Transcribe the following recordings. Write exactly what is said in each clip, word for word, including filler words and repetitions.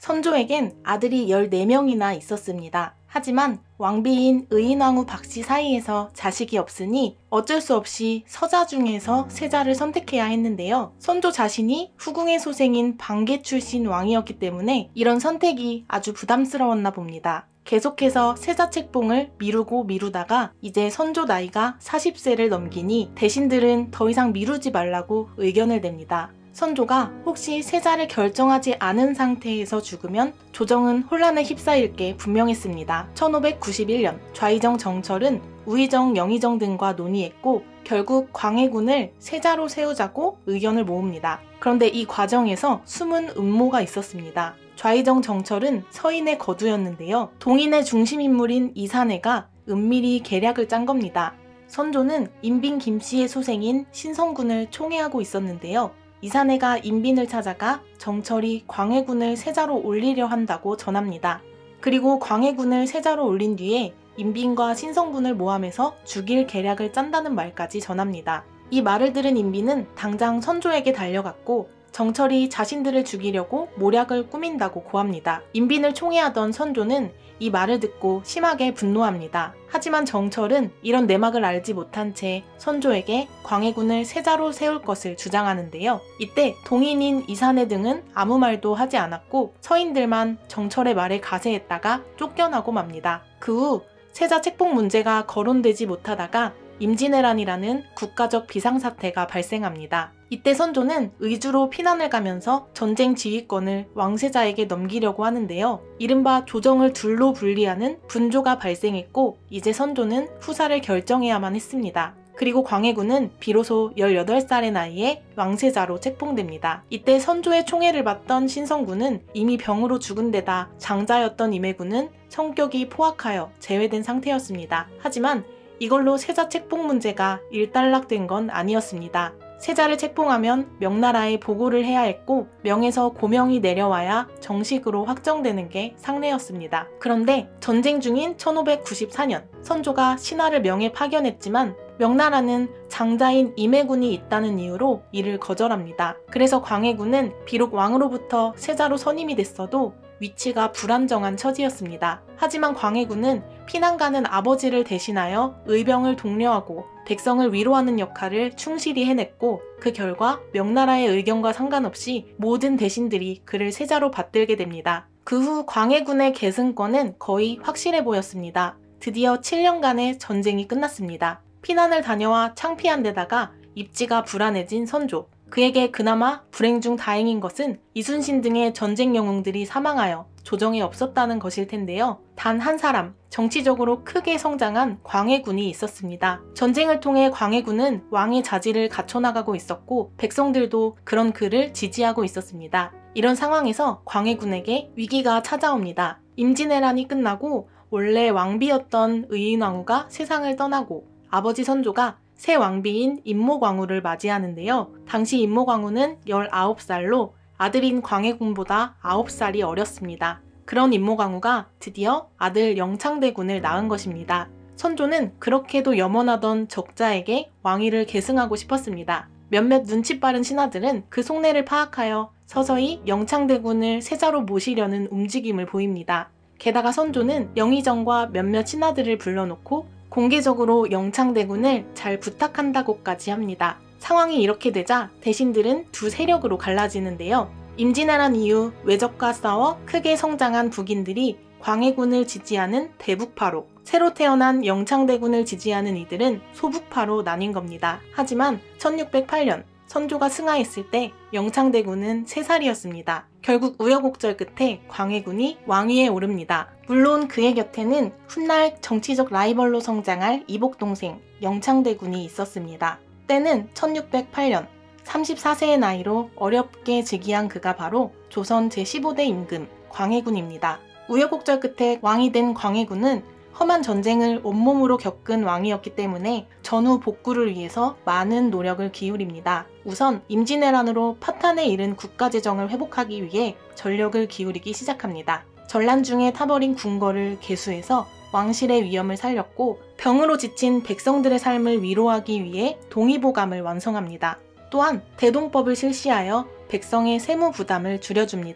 선조에겐 아들이 열네 명이나 있었습니다. 하지만 왕비인 의인왕후 박씨 사이에서 자식이 없으니 어쩔 수 없이 서자 중에서 세자를 선택해야 했는데요. 선조 자신이 후궁의 소생인 방계 출신 왕이었기 때문에 이런 선택이 아주 부담스러웠나 봅니다. 계속해서 세자 책봉을 미루고 미루다가 이제 선조 나이가 사십 세를 넘기니 대신들은 더 이상 미루지 말라고 의견을 냅니다. 선조가 혹시 세자를 결정하지 않은 상태에서 죽으면 조정은 혼란에 휩싸일 게 분명했습니다. 천오백구십일 년 좌의정 정철은 우의정, 영의정 등과 논의했고 결국 광해군을 세자로 세우자고 의견을 모읍니다. 그런데 이 과정에서 숨은 음모가 있었습니다. 좌의정 정철은 서인의 거두였는데요. 동인의 중심인물인 이사내가 은밀히 계략을 짠 겁니다. 선조는 인빈 김씨의 소생인 신성군을 총애하고 있었는데요. 이사내가 인빈을 찾아가 정철이 광해군을 세자로 올리려 한다고 전합니다. 그리고 광해군을 세자로 올린 뒤에 인빈과 신성군을 모함해서 죽일 계략을 짠다는 말까지 전합니다. 이 말을 들은 인빈은 당장 선조에게 달려갔고 정철이 자신들을 죽이려고 모략을 꾸민다고 고합니다. 인빈을 총애하던 선조는 이 말을 듣고 심하게 분노합니다. 하지만 정철은 이런 내막을 알지 못한 채 선조에게 광해군을 세자로 세울 것을 주장하는데요. 이때 동인인 이사내 등은 아무 말도 하지 않았고 서인들만 정철의 말에 가세했다가 쫓겨나고 맙니다. 그 후 세자 책봉 문제가 거론되지 못하다가 임진왜란이라는 국가적 비상사태가 발생합니다. 이때 선조는 의주로 피난을 가면서 전쟁 지휘권을 왕세자에게 넘기려고 하는데요. 이른바 조정을 둘로 분리하는 분조가 발생했고 이제 선조는 후사를 결정해야만 했습니다. 그리고 광해군은 비로소 열여덟 살의 나이에 왕세자로 책봉됩니다. 이때 선조의 총애를 받던 신성군은 이미 병으로 죽은 데다 장자였던 임해군은 성격이 포악하여 제외된 상태였습니다. 하지만 이걸로 세자 책봉 문제가 일단락된 건 아니었습니다. 세자를 책봉하면 명나라에 보고를 해야 했고 명에서 고명이 내려와야 정식으로 확정되는 게 상례였습니다. 그런데 전쟁 중인 천오백구십사 년 선조가 신하를 명에 파견했지만 명나라는 장자인 임해군이 있다는 이유로 이를 거절합니다. 그래서 광해군은 비록 왕으로부터 세자로 선임이 됐어도 위치가 불안정한 처지였습니다. 하지만 광해군은 피난가는 아버지를 대신하여 의병을 독려하고 백성을 위로하는 역할을 충실히 해냈고 그 결과 명나라의 의견과 상관없이 모든 대신들이 그를 세자로 받들게 됩니다. 그 후 광해군의 계승권은 거의 확실해 보였습니다. 드디어 칠 년간의 전쟁이 끝났습니다. 피난을 다녀와 창피한 데다가 입지가 불안해진 선조. 그에게 그나마 불행 중 다행인 것은 이순신 등의 전쟁 영웅들이 사망하여 조정에 없었다는 것일 텐데요. 단 한 사람, 정치적으로 크게 성장한 광해군이 있었습니다. 전쟁을 통해 광해군은 왕의 자질을 갖춰나가고 있었고 백성들도 그런 그를 지지하고 있었습니다. 이런 상황에서 광해군에게 위기가 찾아옵니다. 임진왜란이 끝나고 원래 왕비였던 의인왕후가 세상을 떠나고 아버지 선조가 새 왕비인 임모광후를 맞이하는데요. 당시 임모광후는 열아홉 살로 아들인 광해군보다 아홉 살이 어렸습니다. 그런 임모광후가 드디어 아들 영창대군을 낳은 것입니다. 선조는 그렇게도 염원하던 적자에게 왕위를 계승하고 싶었습니다. 몇몇 눈치 빠른 신하들은 그 속내를 파악하여 서서히 영창대군을 세자로 모시려는 움직임을 보입니다. 게다가 선조는 영의정과 몇몇 신하들을 불러놓고 공개적으로 영창대군을 잘 부탁한다고까지 합니다. 상황이 이렇게 되자 대신들은 두 세력으로 갈라지는데요. 임진왜란 이후 외적과 싸워 크게 성장한 북인들이 광해군을 지지하는 대북파로, 새로 태어난 영창대군을 지지하는 이들은 소북파로 나뉜 겁니다. 하지만 천육백팔 년 선조가 승하했을 때 영창대군은 세 살이었습니다. 결국 우여곡절 끝에 광해군이 왕위에 오릅니다. 물론 그의 곁에는 훗날 정치적 라이벌로 성장할 이복동생 영창대군이 있었습니다. 때는 천육백팔 년 삼십사 세의 나이로 어렵게 즉위한 그가 바로 조선 제십오 대 임금 광해군입니다. 우여곡절 끝에 왕이 된 광해군은 험한 전쟁을 온몸으로 겪은 왕이었기 때문에 전후 복구를 위해서 많은 노력을 기울입니다. 우선 임진왜란으로 파탄에 이른 국가재정을 회복하기 위해 전력을 기울이기 시작합니다. 전란 중에 타버린 궁궐을 개수해서 왕실의 위엄을 살렸고 병으로 지친 백성들의 삶을 위로하기 위해 동의보감을 완성합니다. 또한 대동법을 실시하여 백성의 세무 부담을 줄여줍니다.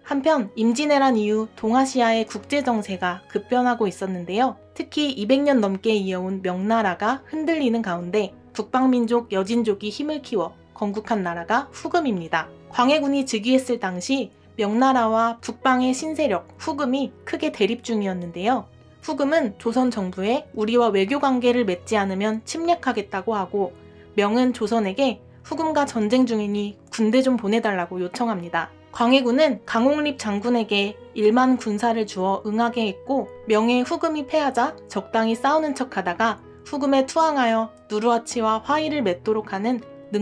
한편 임진왜란 이후 동아시아의 국제정세가 급변하고 있었는데요. 특히 이백 년 넘게 이어온 명나라가 흔들리는 가운데 북방민족 여진족이 힘을 키워 건국한 나라가 후금입니다. 광해군이 즉위했을 당시 명나라와 북방의 신세력 후금이 크게 대립 중이었는데요. 후금은 조선 정부에 우리와 외교 관계를 맺지 않으면 침략하겠다고 하고, 명은 조선에게 후금과 전쟁 중이니 군대 좀 보내달라고 요청합니다. 광해군은 강홍립 장군에게 일만 군사를 주어 응하게 했고, 명의 후금이 패하자 적당히 싸우는 척하다가 후금에 투항하여 누르하치와 화의를 맺도록 하는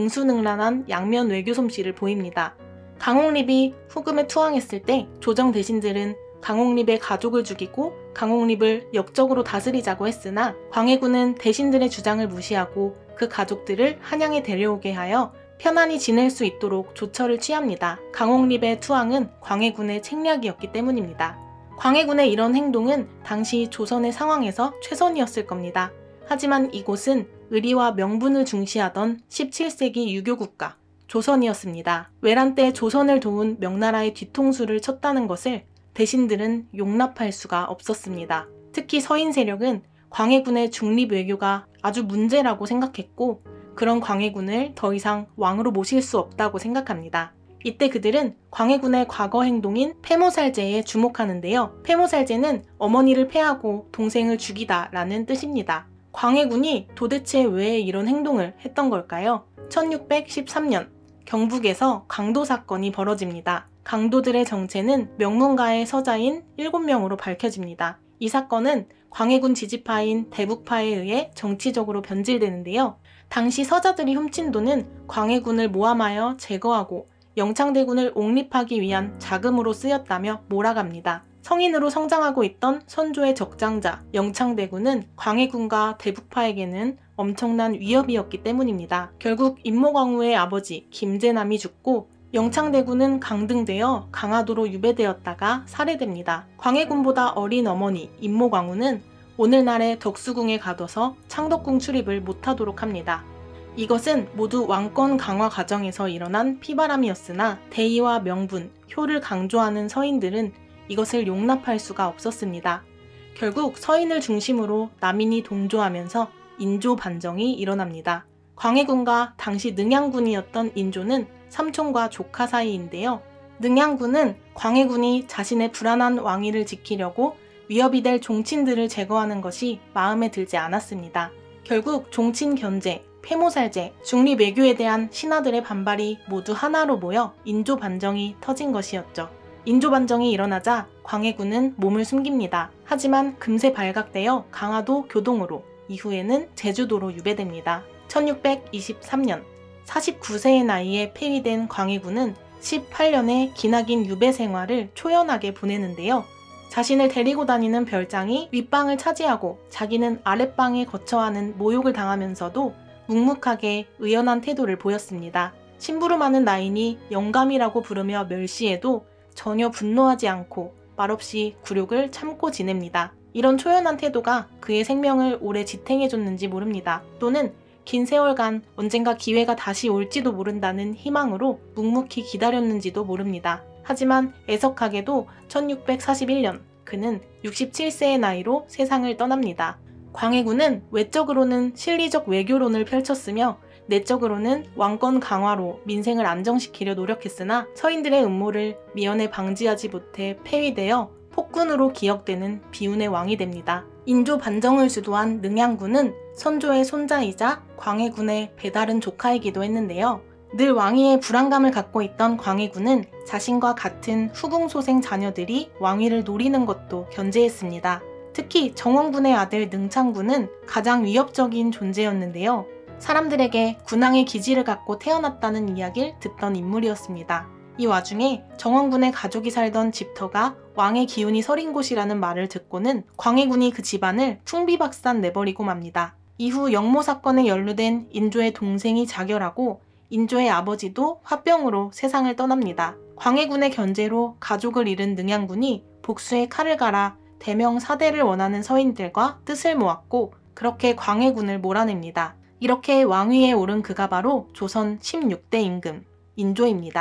능수능란한 양면 외교 솜씨를 보입니다. 강홍립이 후금에 투항했을 때 조정 대신들은 강홍립의 가족을 죽이고 강홍립을 역적으로 다스리자고 했으나, 광해군은 대신들의 주장을 무시하고 그 가족들을 한양에 데려오게 하여 편안히 지낼 수 있도록 조처를 취합니다. 강홍립의 투항은 광해군의 책략이었기 때문입니다. 광해군의 이런 행동은 당시 조선의 상황에서 최선이었을 겁니다. 하지만 이곳은 의리와 명분을 중시하던 십칠 세기 유교국가 조선이었습니다. 외란 때 조선을 도운 명나라의 뒤통수를 쳤다는 것을 대신들은 용납할 수가 없었습니다. 특히 서인 세력은 광해군의 중립 외교가 아주 문제라고 생각했고, 그런 광해군을 더 이상 왕으로 모실 수 없다고 생각합니다. 이때 그들은 광해군의 과거 행동인 폐모살제에 주목하는데요. 폐모살제는 어머니를 패하고 동생을 죽이다 라는 뜻입니다. 광해군이 도대체 왜 이런 행동을 했던 걸까요? 천육백십삼 년 경북에서 강도 사건이 벌어집니다. 강도들의 정체는 명문가의 서자인 일곱 명으로 밝혀집니다. 이 사건은 광해군 지지파인 대북파에 의해 정치적으로 변질되는데요. 당시 서자들이 훔친 돈은 광해군을 모함하여 제거하고 영창대군을 옹립하기 위한 자금으로 쓰였다며 몰아갑니다. 성인으로 성장하고 있던 선조의 적장자 영창대군은 광해군과 대북파에게는 엄청난 위협이었기 때문입니다. 결국 임모광우의 아버지 김제남이 죽고 영창대군은 강등되어 강화도로 유배되었다가 살해됩니다. 광해군보다 어린 어머니 임모광우는 오늘날의 덕수궁에 가둬서 창덕궁 출입을 못하도록 합니다. 이것은 모두 왕권 강화 과정에서 일어난 피바람이었으나 대의와 명분, 효를 강조하는 서인들은 이것을 용납할 수가 없었습니다. 결국 서인을 중심으로 남인이 동조하면서 인조 반정이 일어납니다. 광해군과 당시 능양군이었던 인조는 삼촌과 조카 사이인데요. 능양군은 광해군이 자신의 불안한 왕위를 지키려고 위협이 될 종친들을 제거하는 것이 마음에 들지 않았습니다. 결국 종친 견제, 폐모살제, 중립 외교에 대한 신하들의 반발이 모두 하나로 모여 인조 반정이 터진 것이었죠. 인조 반정이 일어나자 광해군은 몸을 숨깁니다. 하지만 금세 발각되어 강화도 교동으로, 이후에는 제주도로 유배됩니다. 천육백이십삼 년 사십구 세의 나이에 폐위된 광해군은 십팔 년의 기나긴 유배 생활을 초연하게 보내는데요. 자신을 데리고 다니는 별장이 윗방을 차지하고 자기는 아랫방에 거처하는 모욕을 당하면서도 묵묵하게 의연한 태도를 보였습니다. 심부름하는 나인이 영감이라고 부르며 멸시해도 전혀 분노하지 않고 말없이 굴욕을 참고 지냅니다. 이런 초연한 태도가 그의 생명을 오래 지탱해줬는지 모릅니다. 또는 긴 세월간 언젠가 기회가 다시 올지도 모른다는 희망으로 묵묵히 기다렸는지도 모릅니다. 하지만 애석하게도 천육백사십일 년 그는 육십칠 세의 나이로 세상을 떠납니다. 광해군은 외적으로는 실리적 외교론을 펼쳤으며 내적으로는 왕권 강화로 민생을 안정시키려 노력했으나 서인들의 음모를 미연에 방지하지 못해 폐위되어 폭군으로 기억되는 비운의 왕이 됩니다. 인조 반정을 주도한 능양군은 선조의 손자이자 광해군의 배다른 조카이기도 했는데요. 늘 왕위에 불안감을 갖고 있던 광해군은 자신과 같은 후궁소생 자녀들이 왕위를 노리는 것도 견제했습니다. 특히 정원군의 아들 능창군은 가장 위협적인 존재였는데요. 사람들에게 군왕의 기질을 갖고 태어났다는 이야기를 듣던 인물이었습니다. 이 와중에 정원군의 가족이 살던 집터가 왕의 기운이 서린 곳이라는 말을 듣고는 광해군이 그 집안을 풍비박산 내버리고 맙니다. 이후 영모 사건에 연루된 인조의 동생이 자결하고 인조의 아버지도 화병으로 세상을 떠납니다. 광해군의 견제로 가족을 잃은 능양군이 복수의 칼을 갈아 대명 사대를 원하는 서인들과 뜻을 모았고 그렇게 광해군을 몰아냅니다. 이렇게 왕위에 오른 그가 바로 조선 십육 대 임금 인조입니다.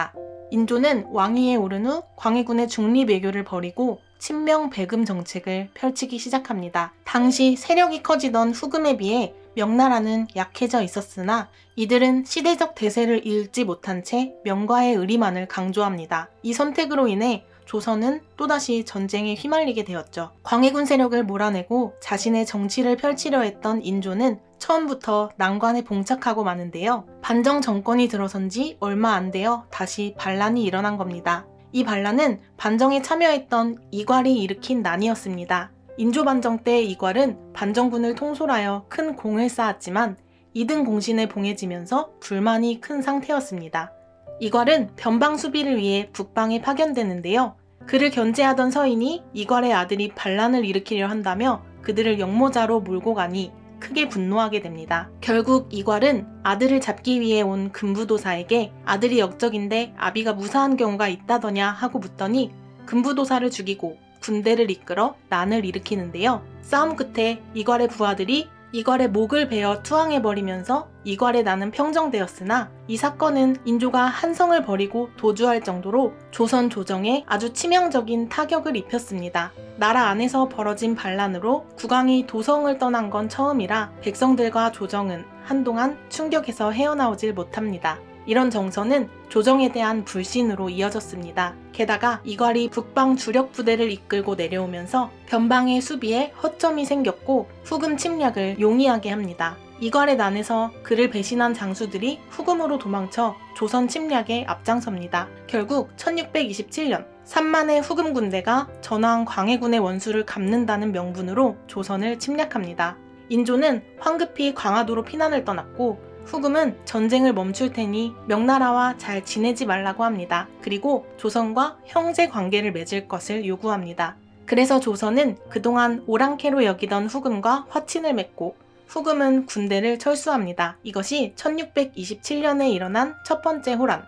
인조는 왕위에 오른 후 광해군의 중립외교를 벌이고 친명배금 정책을 펼치기 시작합니다. 당시 세력이 커지던 후금에 비해 명나라는 약해져 있었으나 이들은 시대적 대세를 읽지 못한 채 명과의 의리만을 강조합니다. 이 선택으로 인해 조선은 또다시 전쟁에 휘말리게 되었죠. 광해군 세력을 몰아내고 자신의 정치를 펼치려 했던 인조는 처음부터 난관에 봉착하고 마는데요. 반정 정권이 들어선 지 얼마 안 되어 다시 반란이 일어난 겁니다. 이 반란은 반정에 참여했던 이괄이 일으킨 난이었습니다. 인조 반정 때 이괄은 반정군을 통솔하여 큰 공을 쌓았지만 이 등 공신에 봉해지면서 불만이 큰 상태였습니다. 이괄은 변방 수비를 위해 북방에 파견되는데요. 그를 견제하던 서인이 이괄의 아들이 반란을 일으키려 한다며 그들을 역모자로 몰고 가니 크게 분노하게 됩니다. 결국 이괄은 아들을 잡기 위해 온 금부도사에게 아들이 역적인데 아비가 무사한 경우가 있다더냐 하고 묻더니 금부도사를 죽이고 군대를 이끌어 난을 일으키는데요. 싸움 끝에 이괄의 부하들이 이괄의 목을 베어 투항해버리면서 이괄의 난은 평정되었으나 이 사건은 인조가 한성을 버리고 도주할 정도로 조선 조정에 아주 치명적인 타격을 입혔습니다. 나라 안에서 벌어진 반란으로 국왕이 도성을 떠난 건 처음이라 백성들과 조정은 한동안 충격에서 헤어나오질 못합니다. 이런 정서는 조정에 대한 불신으로 이어졌습니다. 게다가 이괄이 북방 주력 부대를 이끌고 내려오면서 변방의 수비에 허점이 생겼고 후금 침략을 용이하게 합니다. 이괄의 난에서 그를 배신한 장수들이 후금으로 도망쳐 조선 침략에 앞장섭니다. 결국 천육백이십칠 년 삼만의 후금 군대가 전황 광해군의 원수를 갚는다는 명분으로 조선을 침략합니다. 인조는 황급히 광화도로 피난을 떠났고 후금은 전쟁을 멈출 테니 명나라와 잘 지내지 말라고 합니다. 그리고 조선과 형제 관계를 맺을 것을 요구합니다. 그래서 조선은 그동안 오랑캐로 여기던 후금과 화친을 맺고 후금은 군대를 철수합니다. 이것이 천육백이십칠 년에 일어난 첫 번째 호란,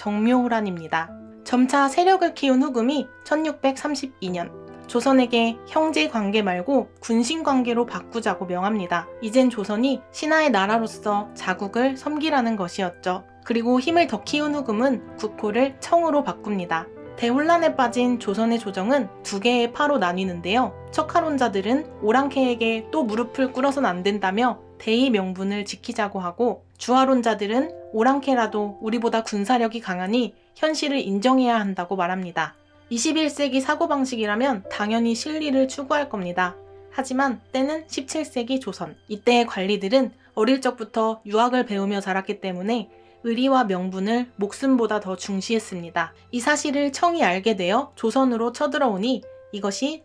정묘호란입니다. 점차 세력을 키운 후금이 천육백삼십이 년 조선에게 형제 관계 말고 군신 관계로 바꾸자고 명합니다. 이젠 조선이 신하의 나라로서 자국을 섬기라는 것이었죠. 그리고 힘을 더 키운 후금은 국호를 청으로 바꿉니다. 대혼란에 빠진 조선의 조정은 두 개의 파로 나뉘는데요. 척하론자들은 오랑캐에게 또 무릎을 꿇어선 안 된다며 대의 명분을 지키자고 하고, 주하론자들은 오랑캐라도 우리보다 군사력이 강하니 현실을 인정해야 한다고 말합니다. 이십일 세기 사고방식이라면 당연히 실리를 추구할 겁니다. 하지만 때는 십칠 세기 조선. 이때의 관리들은 어릴 적부터 유학을 배우며 자랐기 때문에 의리와 명분을 목숨보다 더 중시했습니다. 이 사실을 청이 알게 되어 조선으로 쳐들어오니 이것이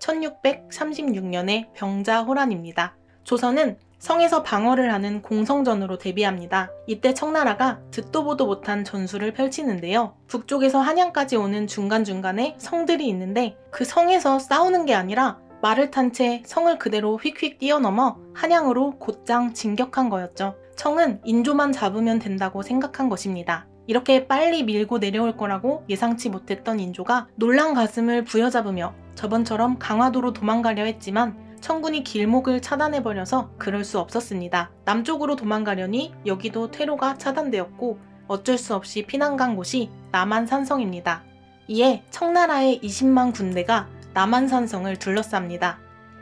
천육백삼십육 년의 병자호란입니다. 조선은 성에서 방어를 하는 공성전으로 데뷔합니다. 이때 청나라가 듣도 보도 못한 전술을 펼치는데요. 북쪽에서 한양까지 오는 중간중간에 성들이 있는데 그 성에서 싸우는 게 아니라 말을 탄 채 성을 그대로 휙휙 뛰어넘어 한양으로 곧장 진격한 거였죠. 청은 인조만 잡으면 된다고 생각한 것입니다. 이렇게 빨리 밀고 내려올 거라고 예상치 못했던 인조가 놀란 가슴을 부여잡으며 저번처럼 강화도로 도망가려 했지만 청군이 길목을 차단해버려서 그럴 수 없었습니다. 남쪽으로 도망가려니 여기도 퇴로가 차단되었고 어쩔 수 없이 피난 간 곳이 남한산성입니다. 이에 청나라의 이십만 군대가 남한산성을 둘러쌉니다.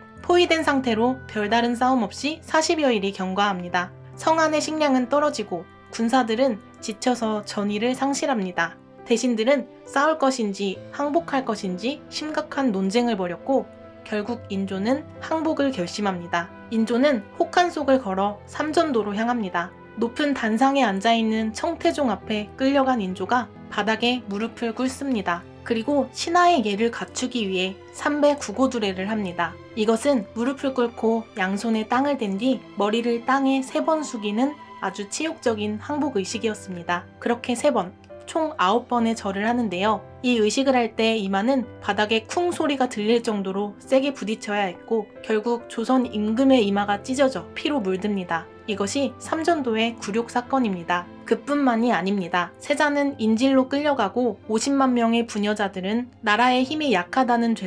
포위된 상태로 별다른 싸움 없이 사십여 일이 경과합니다. 성 안의 식량은 떨어지고 군사들은 지쳐서 전의를 상실합니다. 대신들은 싸울 것인지 항복할 것인지 심각한 논쟁을 벌였고 결국 인조는 항복을 결심합니다. 인조는 혹한 속을 걸어 삼전도로 향합니다. 높은 단상에 앉아있는 청태종 앞에 끌려간 인조가 바닥에 무릎을 꿇습니다. 그리고 신하의 예를 갖추기 위해 삼배 구고두례를 합니다. 이것은 무릎을 꿇고 양손에 땅을 댄 뒤 머리를 땅에 세 번 숙이는 아주 치욕적인 항복의식이었습니다. 그렇게 세 번, 총 아홉 번의 절을 하는데요. 이 의식을 할 때 이마는 바닥에 쿵 소리가 들릴 정도로 세게 부딪혀야 했고 결국 조선 임금의 이마가 찢어져 피로 물듭니다. 이것이 삼전도의 굴욕 사건입니다. 그뿐만이 아닙니다. 세자는 인질로 끌려가고 오십만 명의 부녀자들은 나라의 힘이 약하다는 죄로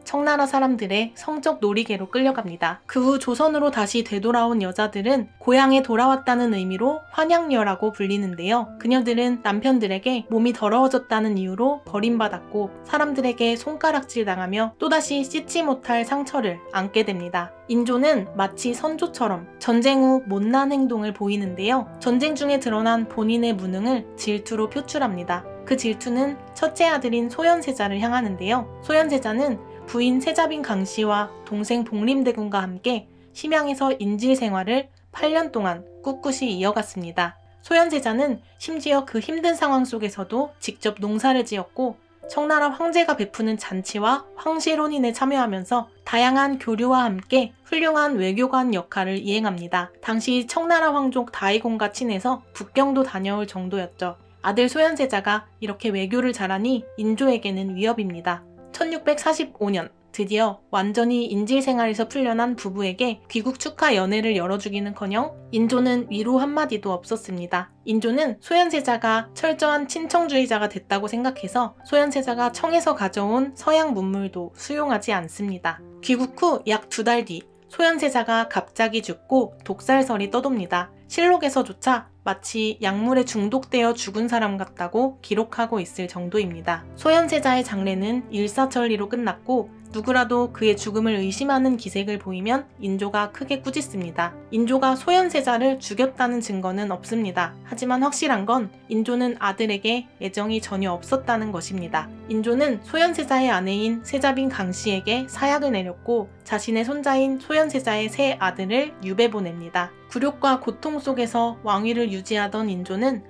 청나라 사람들의 성적 놀이개로 끌려갑니다. 그 후 조선으로 다시 되돌아온 여자들은 고향에 돌아왔다는 의미로 환양녀라고 불리는데요. 그녀들은 남편들에게 몸이 더러워졌다는 이유로 버림받았고 사람들에게 손가락질 당하며 또다시 씻지 못할 상처를 안게 됩니다. 인조는 마치 선조처럼 전쟁 후 못난 행동을 보이는데요. 전쟁 중에 드러난 본인의 무능을 질투로 표출합니다. 그 질투는 첫째 아들인 소현세자를 향하는데요. 소현세자는 부인 세자빈 강씨와 동생 복림대군과 함께 심양에서 인질 생활을 팔 년 동안 꿋꿋이 이어갔습니다. 소현세자는 심지어 그 힘든 상황 속에서도 직접 농사를 지었고 청나라 황제가 베푸는 잔치와 황실혼인에 참여하면서 다양한 교류와 함께 훌륭한 외교관 역할을 이행합니다. 당시 청나라 황족 다이공과 친해서 북경도 다녀올 정도였죠. 아들 소현세자가 이렇게 외교를 잘하니 인조에게는 위협입니다. 천육백사십오 년 드디어 완전히 인질 생활에서 풀려난 부부에게 귀국 축하 연회를 열어주기는커녕 인조는 위로 한마디도 없었습니다. 인조는 소현세자가 철저한 친청주의자가 됐다고 생각해서 소현세자가 청에서 가져온 서양 문물도 수용하지 않습니다. 귀국 후 약 두 달 뒤 소현세자가 갑자기 죽고 독살설이 떠돕니다. 실록에서조차 마치 약물에 중독되어 죽은 사람 같다고 기록하고 있을 정도입니다. 소현세자의 장례는 일사천리로 끝났고 누구라도 그의 죽음을 의심하는 기색을 보이면 인조가 크게 꾸짖습니다. 인조가 소현세자를 죽였다는 증거는 없습니다. 하지만 확실한 건 인조는 아들에게 애정이 전혀 없었다는 것입니다. 인조는 소현세자의 아내인 세자빈 강씨에게 사약을 내렸고 자신의 손자인 소현세자의 세 아들을 유배 보냅니다. 굴욕과 고통 속에서 왕위를 유지하던 인조는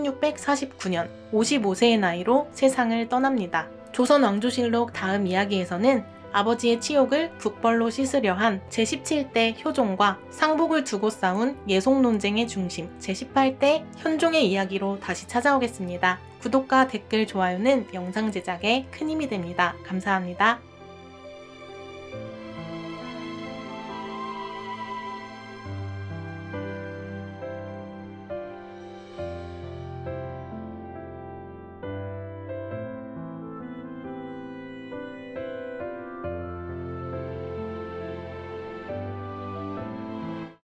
천육백사십구 년 오십오 세의 나이로 세상을 떠납니다. 조선 왕조실록 다음 이야기에서는 아버지의 치욕을 북벌로 씻으려 한 제십칠 대 효종과 상복을 두고 싸운 예속 논쟁의 중심 제십팔 대 현종의 이야기로 다시 찾아오겠습니다. 구독과 댓글, 좋아요는 영상 제작에 큰 힘이 됩니다. 감사합니다.